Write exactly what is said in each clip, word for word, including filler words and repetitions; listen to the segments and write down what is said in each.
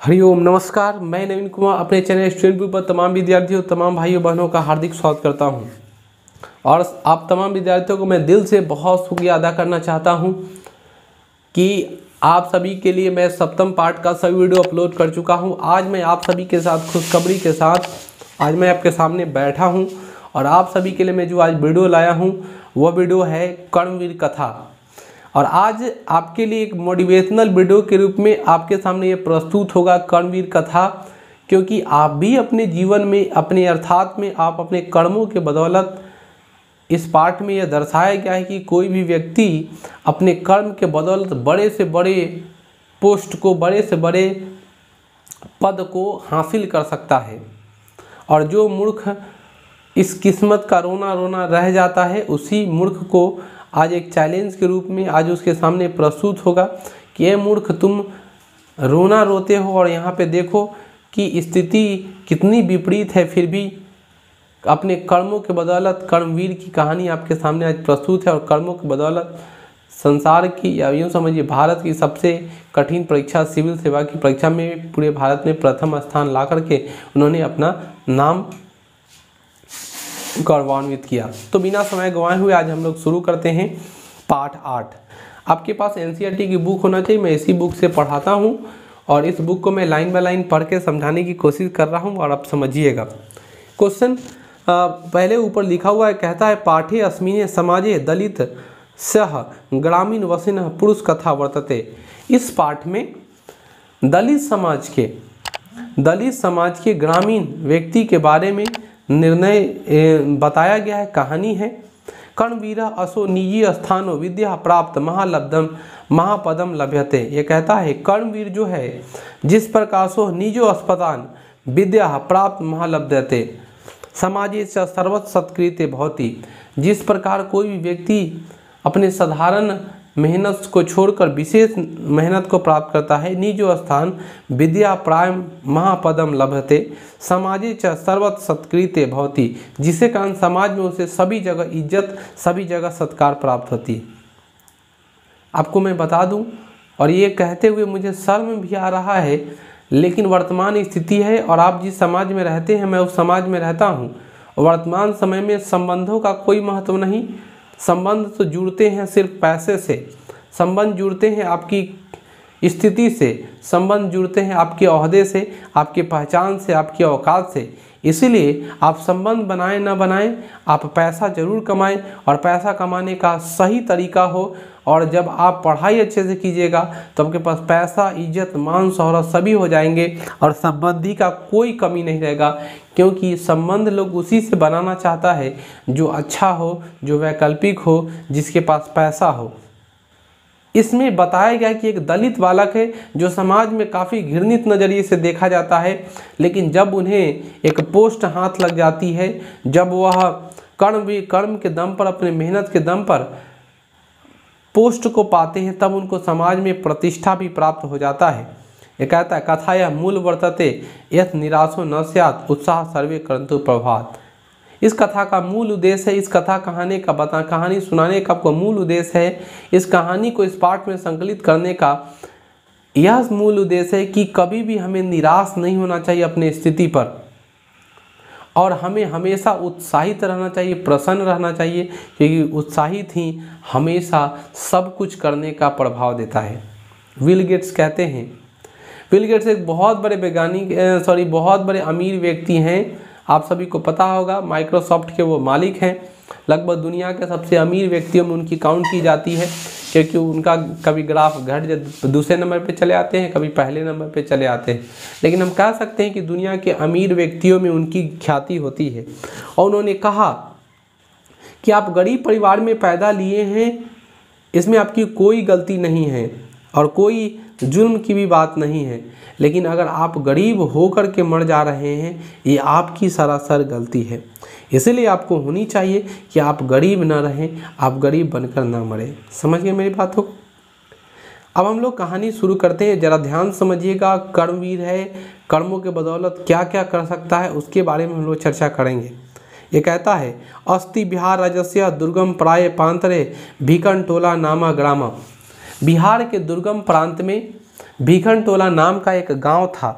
हरिओम नमस्कार। मैं नवीन कुमार अपने चैनल स्टूडेंट व्यू पर तमाम विद्यार्थियों तमाम भाइयों बहनों का हार्दिक स्वागत करता हूं और आप तमाम विद्यार्थियों को मैं दिल से बहुत शुक्रिया अदा करना चाहता हूं कि आप सभी के लिए मैं सप्तम पाठ का सभी वीडियो अपलोड कर चुका हूं। आज मैं आप सभी के साथ खुशखबरी के साथ आज मैं आपके सामने बैठा हूं और आप सभी के लिए मैं जो आज वीडियो लाया हूँ वह वीडियो है कर्मवीर कथा। और आज आपके लिए एक मोटिवेशनल वीडियो के रूप में आपके सामने ये प्रस्तुत होगा कर्मवीर कथा, क्योंकि आप भी अपने जीवन में अपने अर्थात में आप अपने कर्मों के बदौलत इस पाठ में यह दर्शाया गया है कि कोई भी व्यक्ति अपने कर्म के बदौलत बड़े से बड़े पोस्ट को बड़े से बड़े पद को हासिल कर सकता है। और जो मूर्ख इस किस्मत का रोना रोना रह जाता है उसी मूर्ख को आज एक चैलेंज के रूप में आज उसके सामने प्रस्तुत होगा कि ये मूर्ख तुम रोना रोते हो और यहाँ पे देखो कि स्थिति कितनी विपरीत है, फिर भी अपने कर्मों के बदौलत कर्मवीर की कहानी आपके सामने आज प्रस्तुत है। और कर्मों के बदौलत संसार की या यूँ समझिए भारत की सबसे कठिन परीक्षा सिविल सेवा की परीक्षा में पूरे भारत में प्रथम स्थान ला करके उन्होंने अपना नाम गौरवान्वित किया। तो बिना समय गंवाए हुए आज हम लोग शुरू करते हैं पाठ आठ। आपके पास एनसीईआरटी की बुक होना चाहिए, मैं इसी बुक से पढ़ाता हूं और इस बुक को मैं लाइन बाय लाइन पढ़ के समझाने की कोशिश कर रहा हूं और आप समझिएगा। क्वेश्चन पहले ऊपर लिखा हुआ है, कहता है पाठे अस्मिने समाजे दलित सह ग्रामीण वसिन पुरुष कथा वर्तते। इस पाठ में दलित समाज के दलित समाज के ग्रामीण व्यक्ति के बारे में निर्णय बताया गया है, कहानी है। कर्मवीरा असो निजी स्थानो विद्या प्राप्त महालब्धम महापदम लभ्यते। ये कहता है कर्मवीर जो है जिस प्रकार सो निजो अस्पतान विद्या प्राप्त महालब्धते समाजे च सर्वत सत्कृत्य भवति। जिस प्रकार कोई भी व्यक्ति अपने साधारण मेहनत को छोड़कर विशेष मेहनत को प्राप्त करता है, निजो स्थान विद्या प्राय महापदम लभते समाजे च सर्वत सत्कृत्य भवति। जिसके कारण समाज में उसे सभी जगह इज्जत सभी जगह सत्कार प्राप्त होती। आपको मैं बता दूं और ये कहते हुए मुझे शर्म भी आ रहा है, लेकिन वर्तमान स्थिति है और आप जिस समाज में रहते हैं मैं उस समाज में रहता हूँ। वर्तमान समय में संबंधों का कोई महत्व नहीं, संबंध तो जुड़ते हैं सिर्फ पैसे से, संबंध जुड़ते हैं आपकी स्थिति से, संबंध जुड़ते हैं आपके ओहदे से, आपकी पहचान से, आपकी औकात से। इसीलिए आप संबंध बनाएं ना बनाएं, आप पैसा जरूर कमाएं और पैसा कमाने का सही तरीका हो। और जब आप पढ़ाई अच्छे से कीजिएगा तो आपके पास पैसा इज्जत मान शोहरत सभी हो जाएंगे और संबंधी का कोई कमी नहीं रहेगा, क्योंकि संबंध लोग उसी से बनाना चाहता है जो अच्छा हो, जो वैकल्पिक हो, जिसके पास पैसा हो। इसमें बताया गया कि एक दलित बालक है जो समाज में काफ़ी घृणित नज़रिए से देखा जाता है, लेकिन जब उन्हें एक पोस्ट हाथ लग जाती है, जब वह कर्म भी कर्म के दम पर अपने मेहनत के दम पर पोस्ट को पाते हैं, तब उनको समाज में प्रतिष्ठा भी प्राप्त हो जाता है। ये कहता है कथाया मूल वर्तते यथ निराशो न स्यात् उत्साह सर्वे करंतु प्रभात। इस कथा का मूल उद्देश्य है, इस कथा कहानी का बता कहानी सुनाने का आपको मूल उद्देश्य है, इस कहानी को इस पाठ में संकलित करने का यह मूल उद्देश्य है कि कभी भी हमें निराश नहीं होना चाहिए अपने स्थिति पर और हमें हमेशा उत्साहित रहना चाहिए, प्रसन्न रहना चाहिए, क्योंकि उत्साहित ही हमेशा सब कुछ करने का प्रभाव देता है। बिल गेट्स कहते हैं, बिल गेट्स एक बहुत बड़े वैज्ञानिक सॉरी बहुत बड़े अमीर व्यक्ति हैं, आप सभी को पता होगा, माइक्रोसॉफ्ट के वो मालिक हैं। लगभग दुनिया के सबसे अमीर व्यक्तियों में उनकी काउंट की जाती है, क्योंकि उनका कभी ग्राफ घट दूसरे नंबर पे चले आते हैं, कभी पहले नंबर पे चले आते हैं, लेकिन हम कह सकते हैं कि दुनिया के अमीर व्यक्तियों में उनकी ख्याति होती है। और उन्होंने कहा कि आप गरीब परिवार में पैदा लिए हैं, इसमें आपकी कोई गलती नहीं है और कोई जुर्म की भी बात नहीं है, लेकिन अगर आप गरीब होकर के मर जा रहे हैं ये आपकी सरासर गलती है। इसलिए आपको होनी चाहिए कि आप गरीब ना रहें, आप गरीब बनकर ना मरें। समझ गए मेरी बात को? अब हम लोग कहानी शुरू करते हैं, जरा ध्यान समझिएगा। कर्मवीर है, कर्मों के बदौलत क्या क्या कर सकता है उसके बारे में हम लोग चर्चा करेंगे। ये कहता है अस्ति बिहार राज्य दुर्गम प्राय प्रांतरे भीकन टोला नामा ग्रामा। बिहार के दुर्गम प्रांत में भीखनटोला नाम का एक गांव था।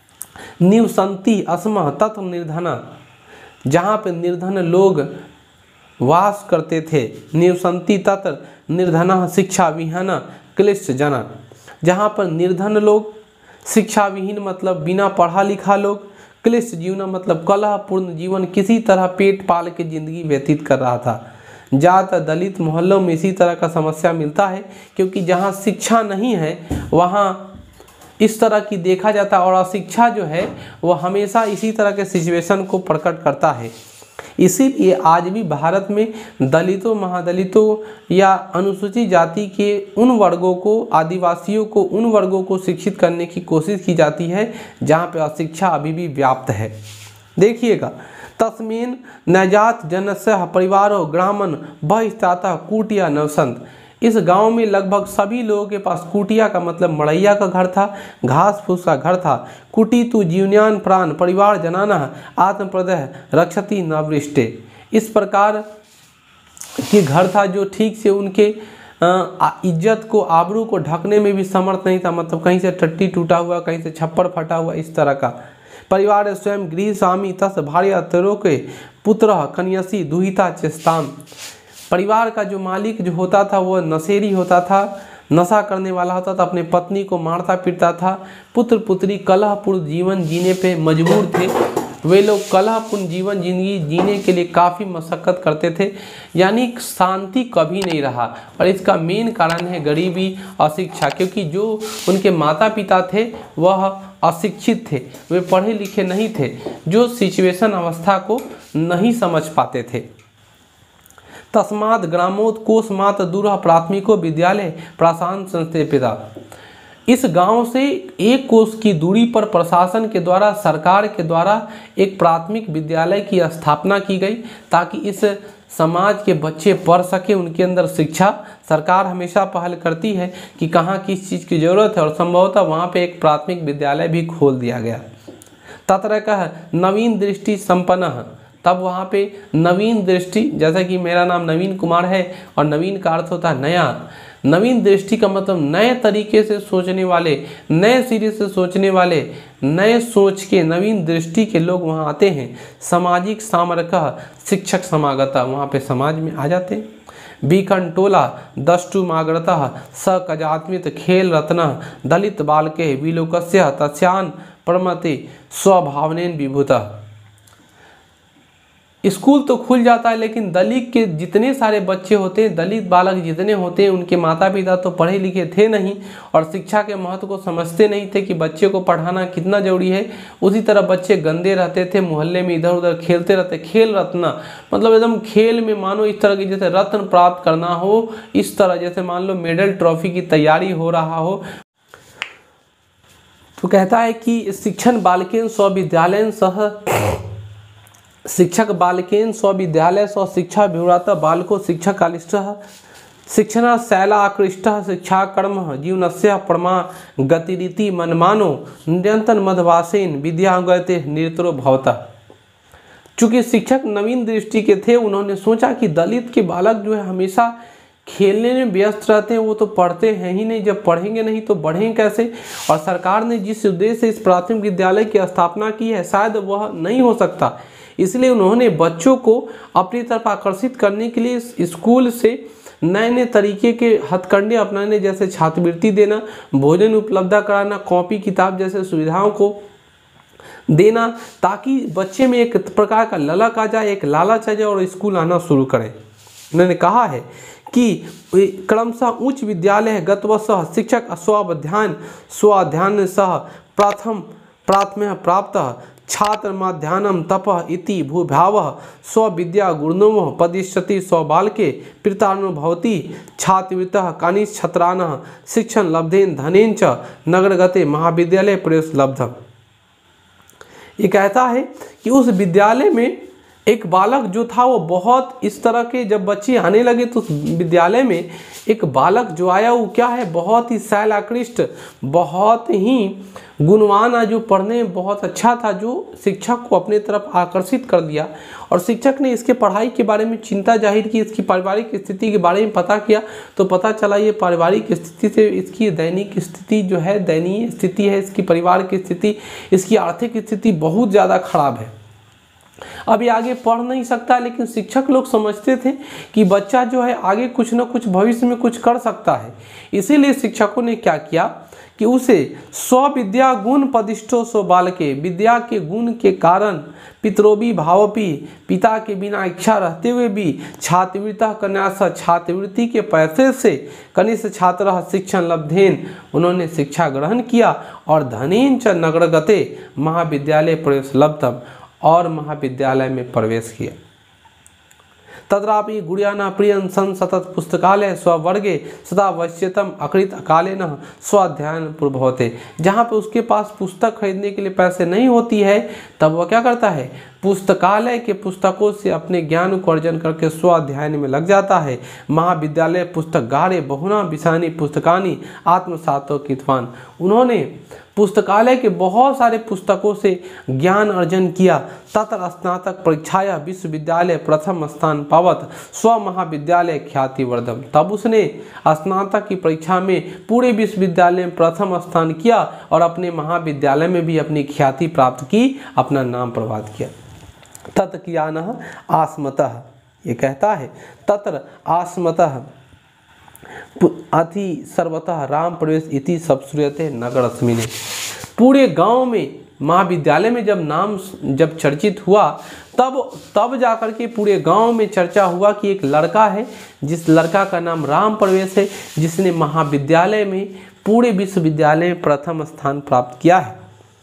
निवसंती अस्मः तत् निर्धना, जहाँ पे निर्धन लोग वास करते थे। निवसंती तत् निर्धना शिक्षा विहन क्लिष्ट जना, जहाँ पर निर्धन लोग, शिक्षा विहीन मतलब बिना पढ़ा लिखा लोग, क्लिष्ट जीवन मतलब कलहपूर्ण जीवन, किसी तरह पेट पाल के जिंदगी व्यतीत कर रहा था। ज़्यादातर दलित मोहल्लों में इसी तरह का समस्या मिलता है, क्योंकि जहाँ शिक्षा नहीं है वहाँ इस तरह की देखा जाता है, और अशिक्षा जो है वो हमेशा इसी तरह के सिचुएशन को प्रकट करता है। इसीलिए आज भी भारत में दलितों, महादलितों या अनुसूचित जाति के उन वर्गों को, आदिवासियों को, उन वर्गों को शिक्षित करने की कोशिश की जाती है जहाँ पे अशिक्षा अभी भी व्याप्त है। देखिएगा, तस्मीन नजात जनस्य परिवारों ग्रामन बहिस्ताता कुटिया नवसंत। इस गांव में लगभग सभी लोगों के पास कुटिया का मतलब मड़ैया का घर था, घास फूस का घर था। कुटी तु जीवन्यान प्राण परिवार जनाना आत्मप्रदय रक्षति नवृष्टे। इस प्रकार के घर था जो ठीक से उनके इज्जत को, आबरू को ढकने में भी समर्थ नहीं था, मतलब कहीं से टट्टी टूटा हुआ, कहीं से छप्पर फटा हुआ, इस तरह का। परिवार स्वयं गृह स्वामी तस् भार्या तरोके पुत्र कन्यसी दुहिता चेस्ताम। परिवार का जो मालिक जो होता था वो नशेरी होता था, नशा करने वाला होता था, अपने पत्नी को मारता पीटता था। पुत्र पुत्री कलहपूर्ण जीवन जीने पे मजबूर थे। वे लोग कलहपूर्ण जीवन जिंदगी जीने के लिए काफ़ी मशक्क़त करते थे, यानी शांति कभी नहीं रहा। और इसका मेन कारण है गरीबी, अशिक्षा, क्योंकि जो उनके माता पिता थे वह अशिक्षित थे, वे पढ़े लिखे नहीं थे, जो सिचुएशन अवस्था को नहीं समझ पाते थे। तस्मात् ग्रामोत्कोश मात्र दूर प्राथमिको विद्यालय प्राशांत संस्थापिता। इस गांव से एक कोस की दूरी पर प्रशासन के द्वारा, सरकार के द्वारा एक प्राथमिक विद्यालय की स्थापना की गई, ताकि इस समाज के बच्चे पढ़ सके, उनके अंदर शिक्षा। सरकार हमेशा पहल करती है कि कहाँ किस चीज़ की ज़रूरत है, और संभवतः वहाँ पे एक प्राथमिक विद्यालय भी खोल दिया गया। तत्र कह नवीन दृष्टि संपन्न, तब वहाँ पे नवीन दृष्टि, जैसा कि मेरा नाम नवीन कुमार है और नवीन का अर्थ होता है नया। नवीन दृष्टि का मतलब नए तरीके से सोचने वाले, नए सिरे से सोचने वाले, नए सोच के, नवीन दृष्टि के लोग वहाँ आते हैं। सामाजिक सामरक शिक्षक समागता, वहाँ पे समाज में आ जाते हैं। भीखनटोला दष्टु माग्रतः स कजात्मित खेल रत्न दलित बालके विलोकस्य तस्यान परमति स्वभावनेन विभूतः। स्कूल तो खुल जाता है, लेकिन दलित के जितने सारे बच्चे होते हैं, दलित बालक जितने होते हैं, उनके माता पिता तो पढ़े लिखे थे नहीं और शिक्षा के महत्व को समझते नहीं थे कि बच्चे को पढ़ाना कितना जरूरी है। उसी तरह बच्चे गंदे रहते थे, मोहल्ले में इधर उधर खेलते रहते। खेल रत्न मतलब एकदम खेल में मानो इस तरह की जैसे रत्न प्राप्त करना हो, इस तरह जैसे मान लो मेडल ट्रॉफी की तैयारी हो रहा हो। तो कहता है कि शिक्षण बालकेन स्वविद्यालयन सह शिक्षक बालकेन स्वविद्यालय स्व शिक्षा विव्रत बालको शिक्षक कालिष्ट शिक्षण शैला आकृष्ट शिक्षा कर्म जीवनस्य परमा गतिरीति मनमानो निरंतर मधवासेन विद्या गते निरतरो भवता। चूँकि शिक्षक नवीन दृष्टि के थे, उन्होंने सोचा कि दलित के बालक जो है हमेशा खेलने में व्यस्त रहते हैं, वो तो पढ़ते हैं ही नहीं, जब पढ़ेंगे नहीं तो बढ़ेंगे कैसे। और सरकार ने जिस उद्देश्य से इस प्राथमिक विद्यालय की स्थापना की है, शायद वह नहीं हो सकता। इसलिए उन्होंने बच्चों को अपनी तरफ आकर्षित करने के लिए स्कूल से नए नए तरीके के हथकंडे अपनाने, जैसे छात्रवृत्ति देना, भोजन उपलब्ध कराना, कॉपी किताब जैसे सुविधाओं को देना, ताकि बच्चे में एक प्रकार का ललक आ जाए, एक लालच आ जाए और स्कूल आना शुरू करें। उन्होंने कहा है कि क्रमशः उच्च विद्यालय गतवसः शिक्षक स्वाध्यान स्वाध्यान सह प्रथम प्राथम्य प्राप्त छात्र माध्यानम तप इति भूभाव स्वविद्या गुरुणो पदिष्यति स्वबालके प्रीतानुभवती छात्रवृत्तः कानिश् छात्रान् शिक्षण लब्धेन धनेन च नगरगते महाविद्यालय प्रवेश लब्ध। ये कहता है कि उस विद्यालय में एक बालक जो था वो बहुत इस तरह के जब बच्चे आने लगे तो उस विद्यालय में एक बालक जो आया वो क्या है, बहुत ही शैलाकृष्ट, बहुत ही गुणवान, जो पढ़ने में बहुत अच्छा था, जो शिक्षक को अपने तरफ आकर्षित कर दिया। और शिक्षक ने इसके पढ़ाई के बारे में चिंता जाहिर की, इसकी पारिवारिक स्थिति के बारे में पता किया तो पता चला ये पारिवारिक स्थिति से इसकी दैनिक स्थिति जो है, दयनीय स्थिति है, इसकी परिवार की स्थिति, इसकी आर्थिक स्थिति बहुत ज़्यादा खराब है। अब ये आगे पढ़ नहीं सकता, लेकिन शिक्षक लोग समझते थे कि बच्चा जो है आगे कुछ ना कुछ भविष्य में कुछ कर सकता है। इसीलिए शिक्षकों ने क्या किया कि उसे स्वविद्या गुण पदिष्ठो सो बालके, विद्या के गुण के कारण पितरोभी भावपी, पिता के बिना इच्छा रहते हुए भी छात्रवृत्ता कन्यास, छात्रवृत्ति के पैसे से कनिष्ठ छात्र शिक्षण लब्धेन, उन्होंने शिक्षा ग्रहण किया और धनेन च नगरगते महाविद्यालय प्रवेश लब्धम, और महाविद्यालय में प्रवेश किया। तत्रापि गुड़ियाना प्रियं सन सतत पुस्तकालय स्ववर्गे सदा वश्यतम अकृत कालेन स्वाध्यायन पूर्वते। जहाँ पे उसके पास पुस्तक खरीदने के लिए पैसे नहीं होती है तब वह क्या करता है, पुस्तकालय के पुस्तकों से अपने ज्ञान को अर्जन करके स्वाध्यायन में लग जाता है। महाविद्यालय पुस्तकालय बहुना विषानी पुस्तकानी आत्मसातो कितवान, उन्होंने पुस्तकालय के बहुत सारे पुस्तकों से ज्ञान अर्जन किया। तत्र स्नातक परीक्षाया विश्वविद्यालय प्रथम स्थान पावत स्व महाविद्यालय ख्यातिवर्धम, तब उसने स्नातक की परीक्षा में पूरे विश्वविद्यालय में प्रथम स्थान किया और अपने महाविद्यालय में भी अपनी ख्याति प्राप्त की, अपना नाम प्रभात किया। तत् कियानः आस्मतः, ये कहता है तत्र आस्मतः अति सर्वतः राम प्रवेश इति सब श्रूयते नगर अस्मिने। पूरे गांव में महाविद्यालय में जब नाम जब चर्चित हुआ तब तब जाकर के पूरे गांव में चर्चा हुआ कि एक लड़का है, जिस लड़का का नाम राम प्रवेश है, जिसने महाविद्यालय में पूरे विश्वविद्यालय में प्रथम स्थान प्राप्त किया है।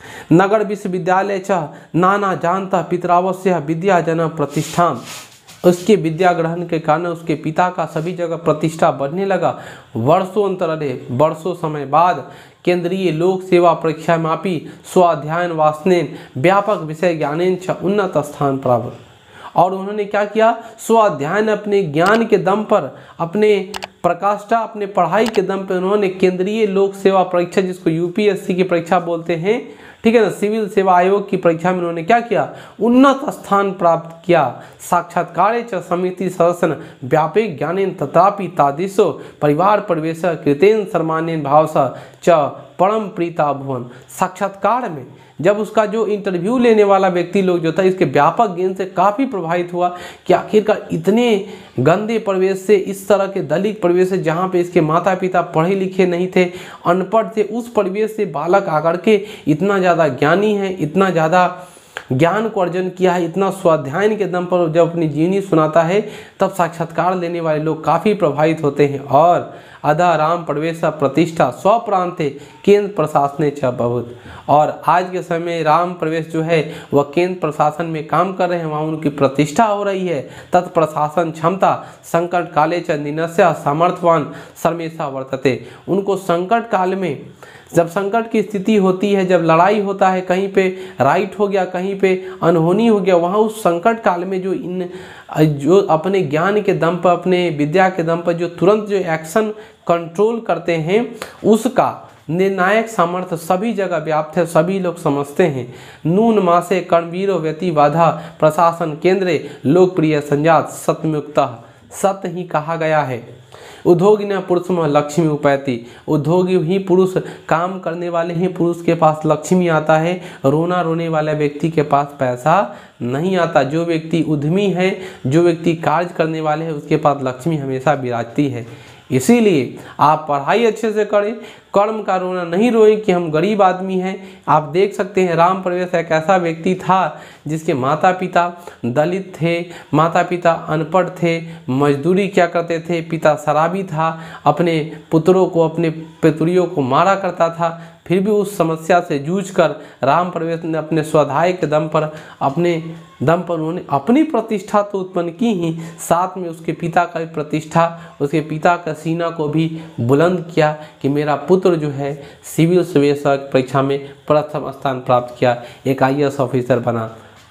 नगर विश्वविद्यालय च नाना जानता पितरावस्य विद्या जन प्रतिष्ठान, उसके विद्या ग्रहण के कारण उसके पिता का सभी जगह प्रतिष्ठा बढ़ने लगा। वर्षों अंतरे, वर्षों समय बाद केंद्रीय लोक सेवा परीक्षा मापी स्वाध्यायन वासनेन व्यापक विषय ज्ञानेन च उन्नत स्थान प्राप्त, और उन्होंने क्या किया, स्वाध्यायन अपने ज्ञान के दम पर, अपने प्रकाष्ठा, अपने पढ़ाई के दम पर उन्होंने केंद्रीय लोक सेवा परीक्षा, जिसको यूपीएससी की परीक्षा बोलते हैं, ठीक है ना, सिविल सेवा आयोग की परीक्षा में उन्होंने क्या किया, उन्नत स्थान प्राप्त किया। साक्षात्कारे च समिति सदस्य व्यापक ज्ञानेन तथापि तादिशो परिवार प्रवेश कृतेन सर्मान्यन भावस च परम प्रीता भुवन। साक्षात्कार में जब उसका जो इंटरव्यू लेने वाला व्यक्ति लोग जो था, इसके व्यापक ज्ञान से काफ़ी प्रभावित हुआ कि आखिरकार इतने गंदे परिवेश से, इस तरह के दलित परिवेश से जहाँ पे इसके माता पिता पढ़े लिखे नहीं थे, अनपढ़ थे, उस परिवेश से बालक आकर के इतना ज़्यादा ज्ञानी है, इतना ज़्यादा ज्ञान को अर्जन किया है, इतना स्वाध्यायन के दम पर जब अपनी जीवनी सुनाता है तब साक्षात्कार लेने वाले लोग काफ़ी प्रभावित होते हैं। और अदा राम प्रवेश प्रतिष्ठा स्वप्रांते केंद्र प्रशासन च बहुत, और आज के समय राम प्रवेश जो है वह केंद्र प्रशासन में काम कर रहे हैं, वहाँ उनकी प्रतिष्ठा हो रही है। तत्प्रशासन क्षमता संकट काले च निनस्य सामर्थ्यवान सर्मेशा वर्तते, उनको संकट काल में, जब संकट की स्थिति होती है, जब लड़ाई होता है, कहीं पे राइट हो गया, कहीं पे अनहोनी हो गया, वहाँ उस संकट काल में जो इन जो अपने ज्ञान के दम पर, अपने विद्या के दम पर जो तुरंत जो एक्शन कंट्रोल करते हैं, उसका निर्णायक सामर्थ्य सभी जगह व्याप्त है, सभी लोग समझते हैं। नून मासे कर्मवीरो व्यति बाधा प्रशासन केंद्रे लोकप्रिय संजात सत्यमुक्ता, सत्य ही कहा गया है। उद्योगी न पुरुष में लक्ष्मी उपैती, उद्योगी ही पुरुष, काम करने वाले ही पुरुष के पास लक्ष्मी आता है, रोना रोने वाले व्यक्ति के पास पैसा नहीं आता। जो व्यक्ति उद्यमी है, जो व्यक्ति कार्य करने वाले हैं, उसके पास लक्ष्मी हमेशा विराजती है। इसीलिए आप पढ़ाई अच्छे से करें, कर्म का रोना नहीं रोएं कि हम गरीब आदमी हैं। आप देख सकते हैं राम प्रवेश एक ऐसा व्यक्ति था जिसके माता पिता दलित थे, माता पिता अनपढ़ थे, मजदूरी क्या करते थे, पिता शराबी था, अपने पुत्रों को, अपने पुत्रियों को मारा करता था। फिर भी उस समस्या से जूझकर राम प्रवेश ने अपने स्वाध्याय के दम पर, अपने दम पर उन्होंने अपनी प्रतिष्ठा तो उत्पन्न की ही, साथ में उसके पिता का भी प्रतिष्ठा, उसके पिता का सीना को भी बुलंद किया कि मेरा पुत्र जो है सिविल सर्विस परीक्षा में प्रथम स्थान प्राप्त किया, एक आई ए एस ऑफिसर बना।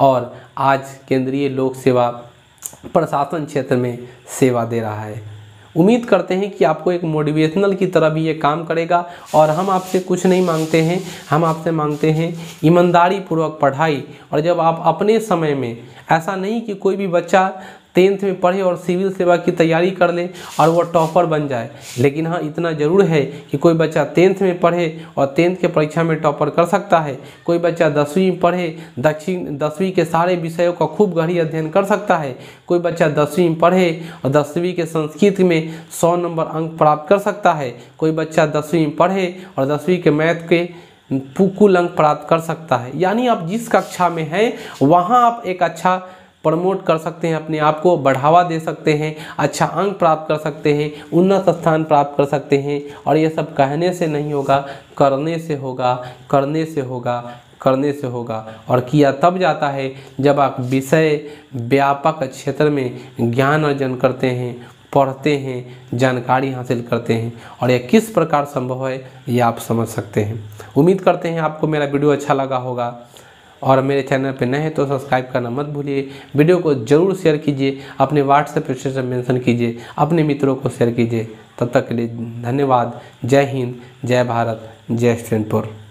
और आज केंद्रीय लोक सेवा प्रशासन क्षेत्र में सेवा दे रहा है। उम्मीद करते हैं कि आपको एक मोटिवेशनल की तरह भी ये काम करेगा। और हम आपसे कुछ नहीं मांगते हैं, हम आपसे मांगते हैं ईमानदारी पूर्वक पढ़ाई। और जब आप अपने समय में, ऐसा नहीं कि कोई भी बच्चा टेंथ में पढ़े और सिविल सेवा की तैयारी कर ले और वो टॉपर बन जाए, लेकिन हाँ इतना ज़रूर है कि कोई बच्चा टेंथ में पढ़े और टेंथ के परीक्षा में टॉपर कर सकता है। कोई बच्चा दसवीं में पढ़े, दक्षिण दसवीं के सारे विषयों का खूब गहरी अध्ययन कर सकता है। कोई बच्चा दसवीं में पढ़े और दसवीं के संस्कृत में सौ नंबर अंक प्राप्त कर सकता है। कोई बच्चा दसवीं में पढ़े और दसवीं के मैथ के कुल अंक प्राप्त कर सकता है। यानी आप जिस कक्षा में हैं वहाँ आप एक अच्छा प्रमोट कर सकते हैं, अपने आप को बढ़ावा दे सकते हैं, अच्छा अंक प्राप्त कर सकते हैं, उन्नत स्थान प्राप्त कर सकते हैं। और ये सब कहने से नहीं होगा, करने से होगा, करने से होगा, करने से होगा। और किया तब जाता है जब आप विषय व्यापक क्षेत्र में ज्ञान अर्जन करते हैं, पढ़ते हैं, जानकारी हासिल करते हैं। और यह किस प्रकार संभव है ये आप समझ सकते हैं। उम्मीद करते हैं आपको मेरा वीडियो अच्छा लगा होगा। और मेरे चैनल पे नए हैं तो सब्सक्राइब करना मत भूलिए। वीडियो को ज़रूर शेयर कीजिए, अपने व्हाट्सएप स्टेटस में मेंशन कीजिए, अपने मित्रों को शेयर कीजिए। तब तक के लिए धन्यवाद। जय हिंद, जय भारत, जय स्टूडेंटपुर।